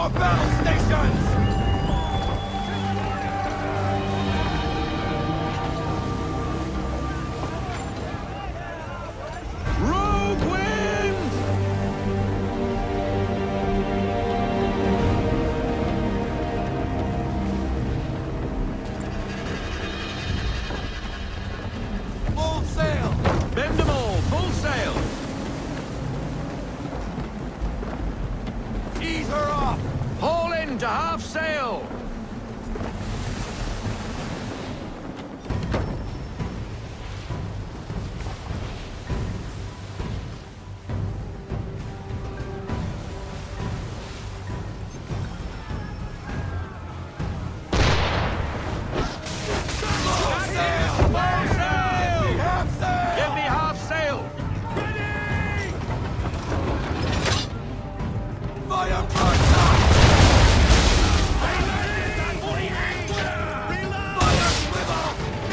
your battle stations! Rogue wind! Full sail! Bend them all, full sail! Ease her off! Haul in to half sail! Full sail! Full sail! Half sail! Give me half sail! Ready! Fire broadside! Fire swivel!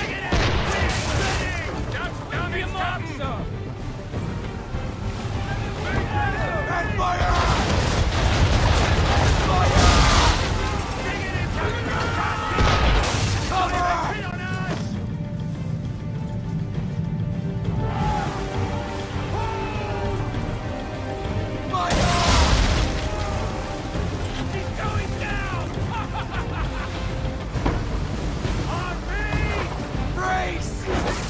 And fire! Fire! Cover! Fire! Brace!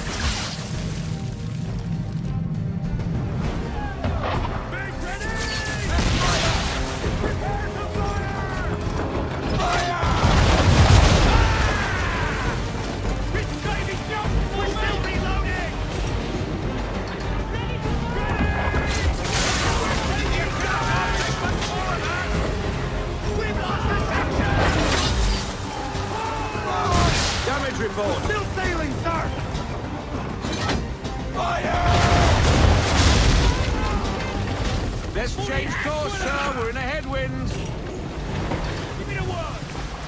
Damage report! Still sailing, sir! Fire! Let's change course, sir. We're in a headwind. Give me the word!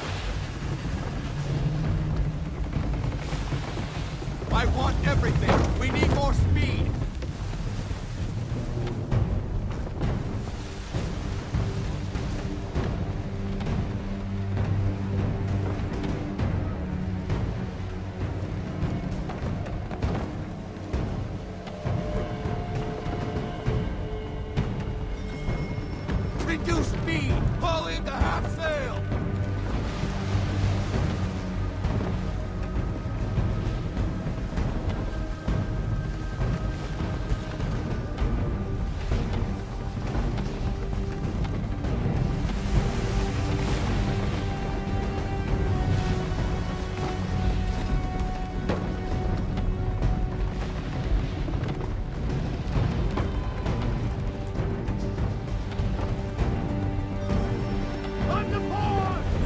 I want everything! We need more speed! Reduce speed! Fall into half sail! On the port!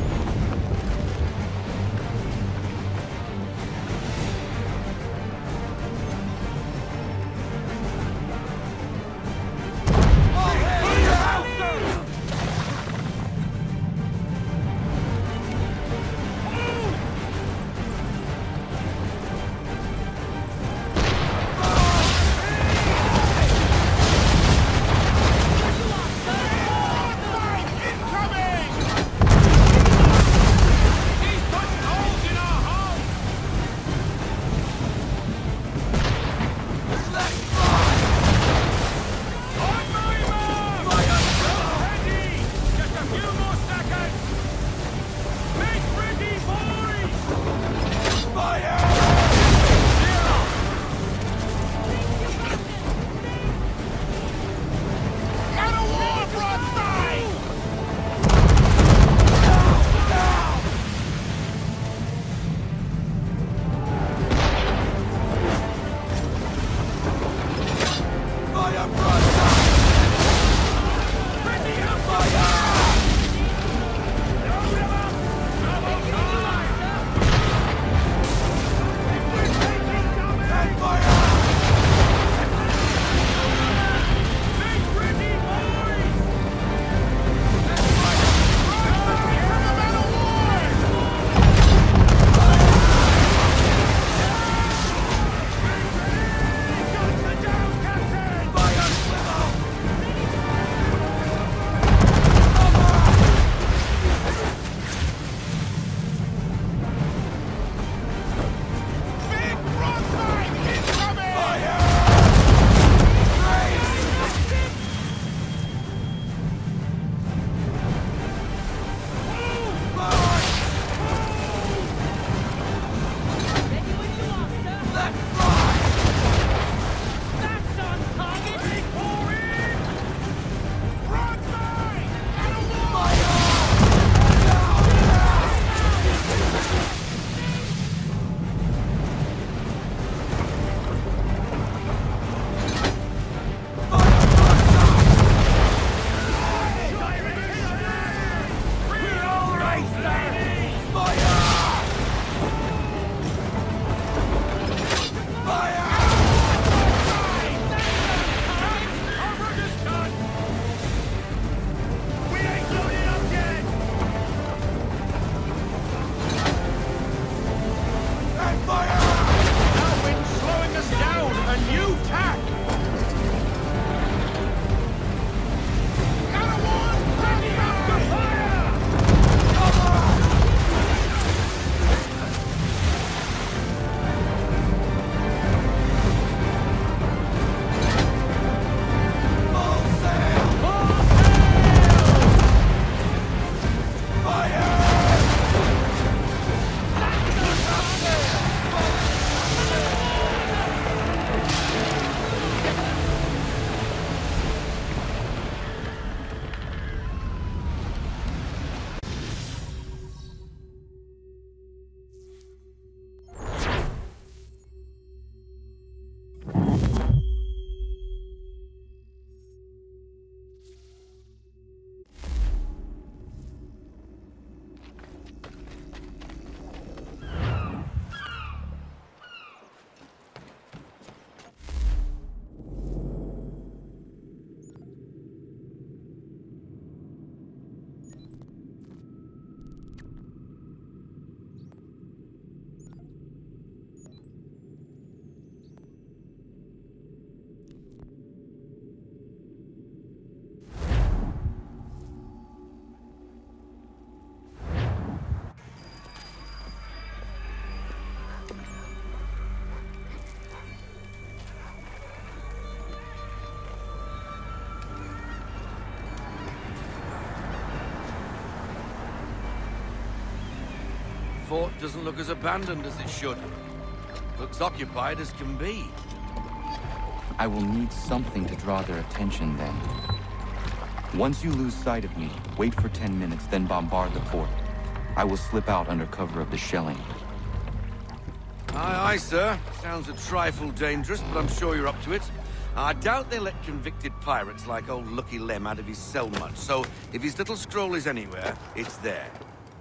fort doesn't look as abandoned as it should. Looks occupied as can be. I will need something to draw their attention then. Once you lose sight of me, wait for 10 minutes, then bombard the fort. I will slip out under cover of the shelling. Aye, aye, sir. Sounds a trifle dangerous, but I'm sure you're up to it. I doubt they let convicted pirates like old Lucky Lem out of his cell much, so if his little scroll is anywhere, it's there.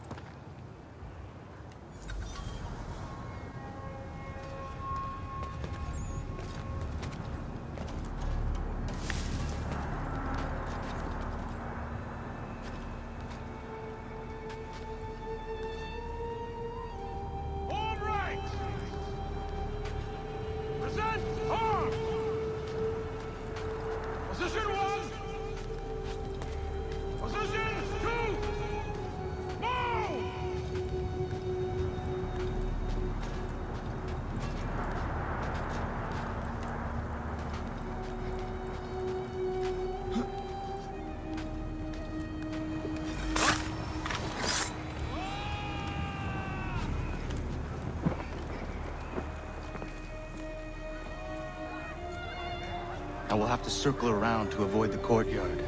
I will have to circle around to avoid the courtyard.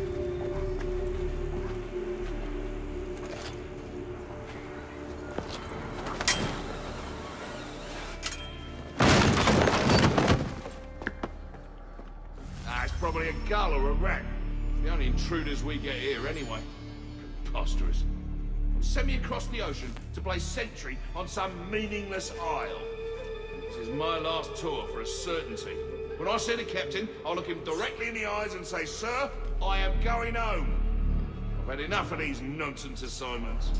It's probably a gull or a rat. It's the only intruders we get here anyway. Preposterous. Send me across the ocean to play sentry on some meaningless isle. This is my last tour for a certainty. When I see the captain, I'll look him directly in the eyes and say, "Sir, I am going home." I've had enough of these nonsense assignments.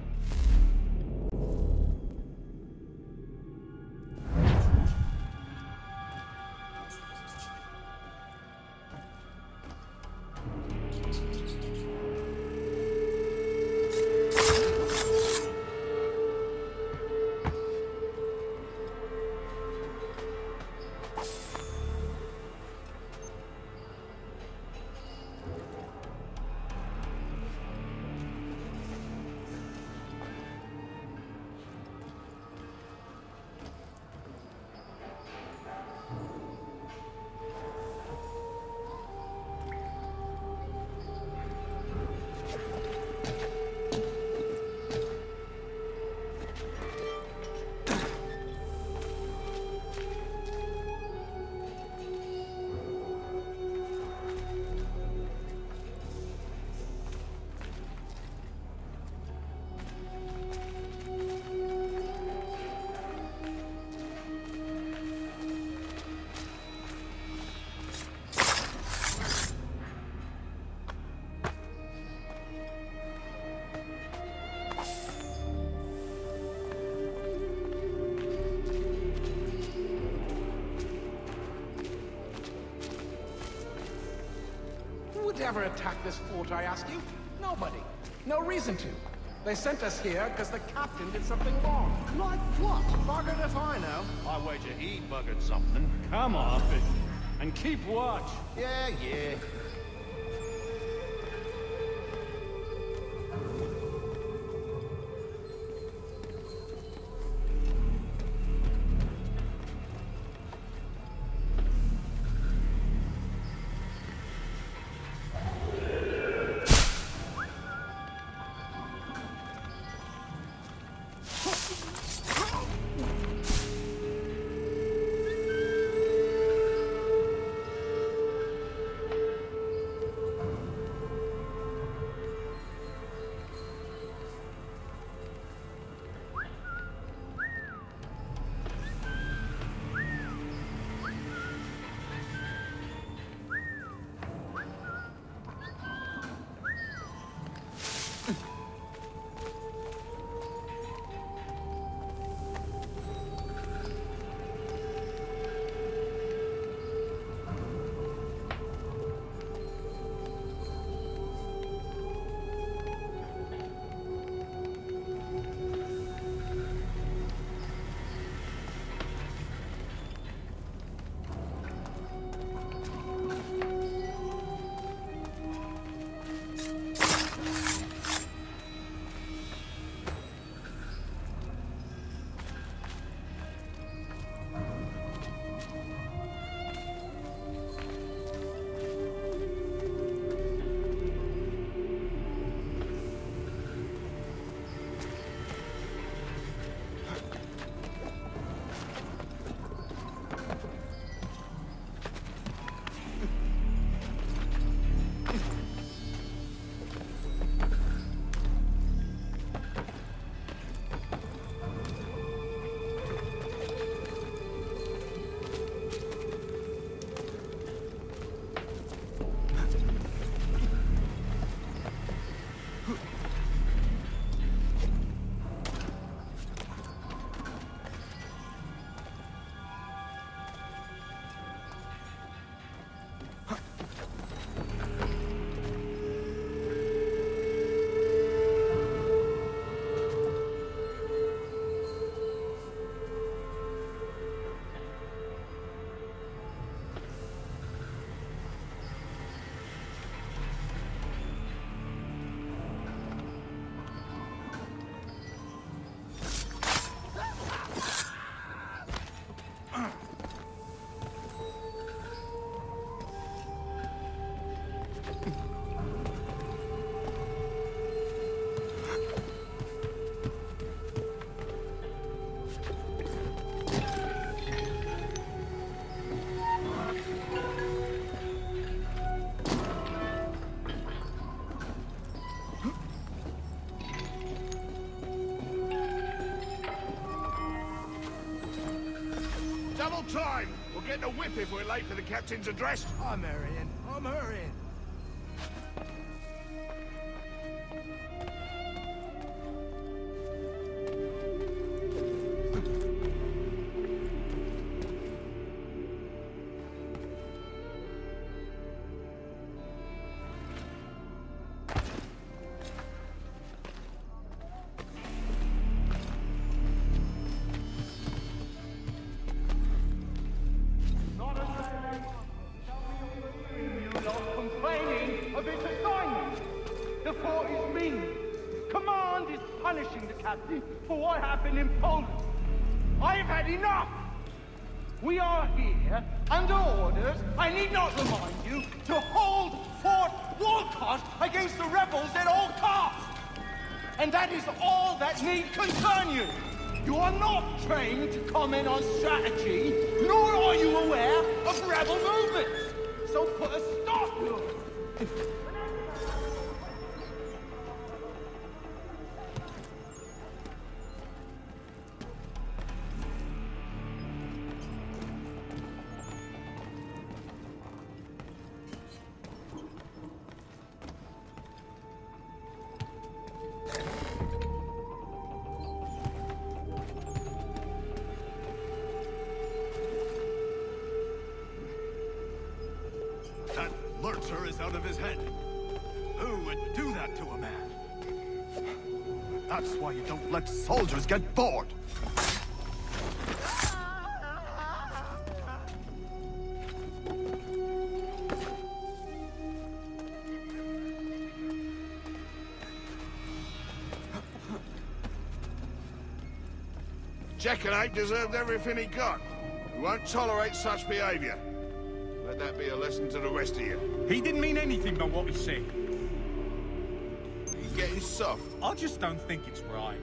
Who would ever attack this fort, I ask you? Nobody. No reason to. They sent us here because the captain did something wrong. Like what? Buggered if I know. I wager he buggered something. Come off it. And keep watch. Yeah. Double time! We'll get the whip if we're late for the captain's address. I'm hurrying. I'm hurrying. Complaining of its assignment. The fort is mean. Command is punishing the captain for what happened in Poland. I've had enough. We are here under orders, I need not remind you, to hold Fort Walcott against the rebels at all costs. And that is all that need concern you. You are not trained to comment on strategy, nor are you aware of rebel movements. So put a stop to it. That lurcher is out of his head. Who would do that to a man? That's why you don't let soldiers get bored. Jackanapes deserved everything he got. We won't tolerate such behavior. Let that be a lesson to the rest of you. He didn't mean anything by what he said. He's getting soft. I just don't think it's right.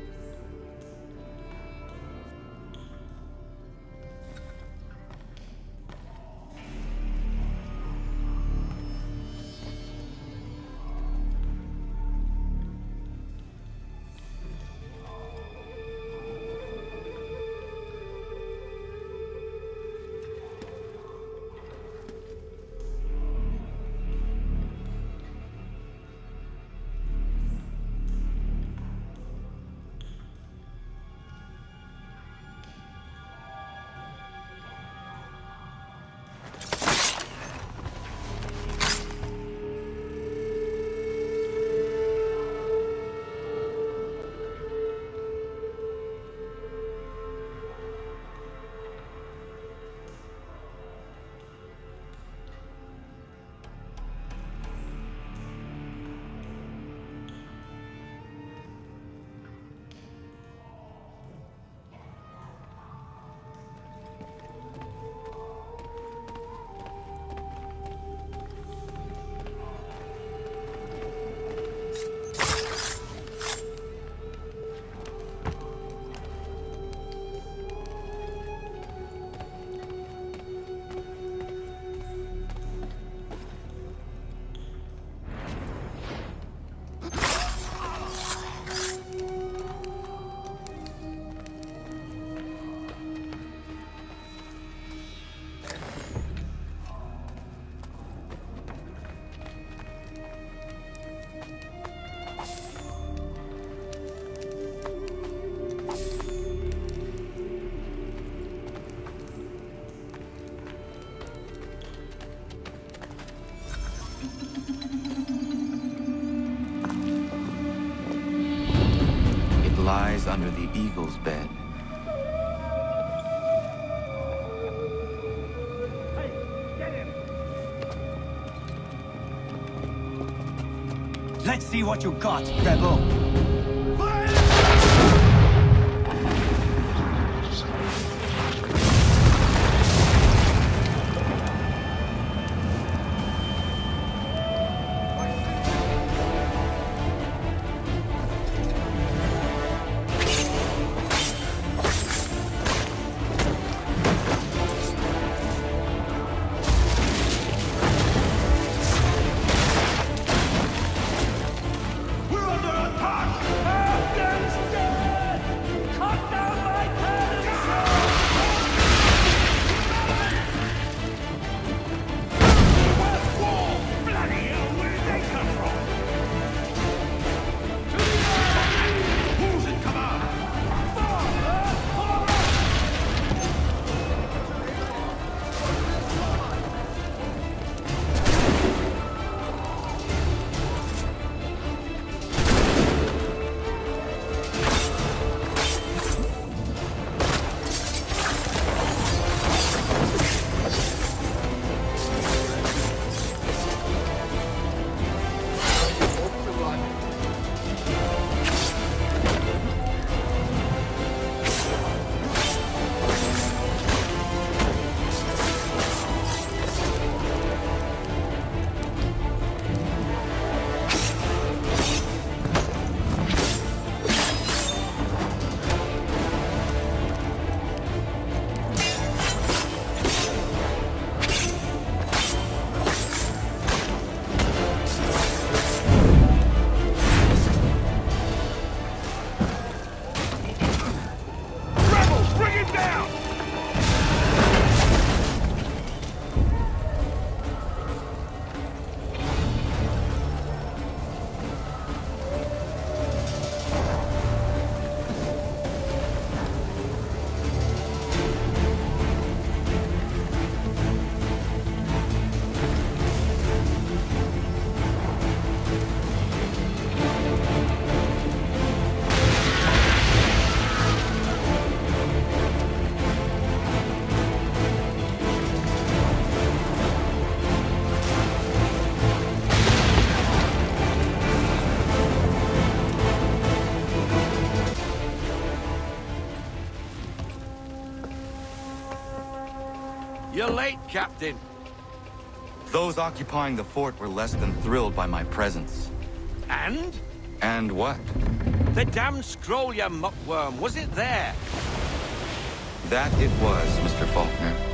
Lies under the eagle's bed. Hey, get him! Let's see what you got, rebel. We're under attack! You're late, Captain. Those occupying the fort were less than thrilled by my presence. And? And what? The damn scroll, you muckworm. Was it there? That it was, Mr. Faulkner.